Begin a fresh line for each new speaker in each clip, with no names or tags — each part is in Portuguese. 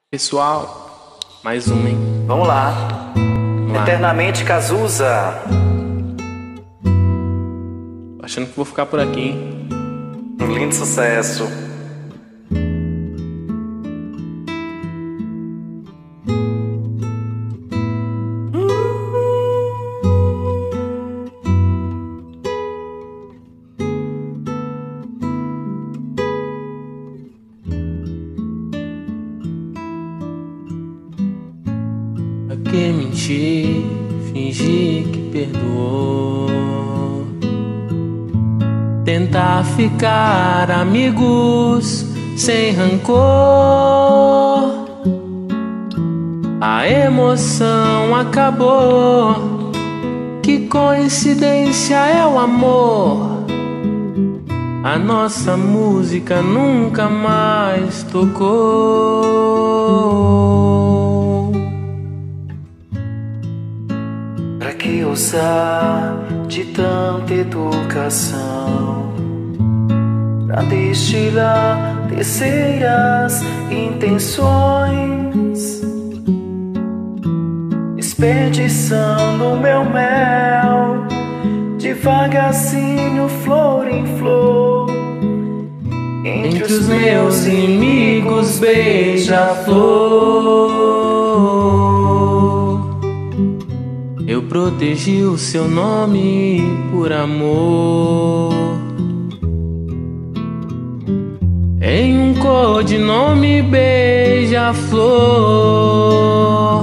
Pessoal, mais uma, hein?
Vamos lá. Eternamente Cazuza.
Achando que vou ficar por aqui, hein?
Um lindo sucesso.
Pra que mentir, fingir que perdoou? Tentar ficar amigos sem rancor. A emoção acabou. Que coincidência é o amor. A nossa música nunca mais tocou.
Pra que usar de tanta educação pra destilar terceiras intenções, desperdiçando meu mel devagarzinho, flor em flor, entre os meus inimigos, beija-flor.
Eu protegi o seu nome por amor. Em um codinome, beija-flor.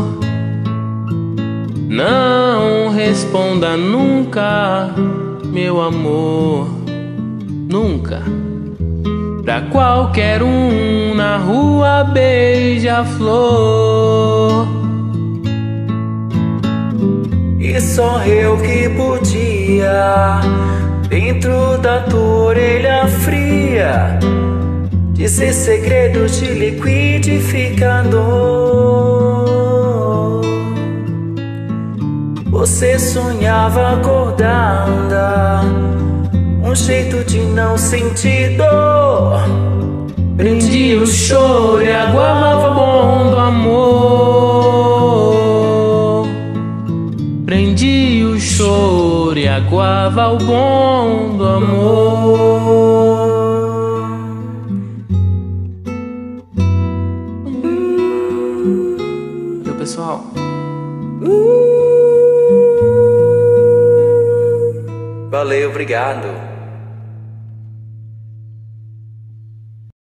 Não responda nunca, meu amor, nunca. Pra qualquer um na rua, beija-flor.
E só eu que podia, dentro da tua orelha fria, dizer segredos de liquidificador. Você sonhava acordada, um jeito de não sentir dor.
Prendia o choro e aguava o bom do amor. Prendia o choro e aguava o bom do amor. Valeu, pessoal.
Valeu, obrigado.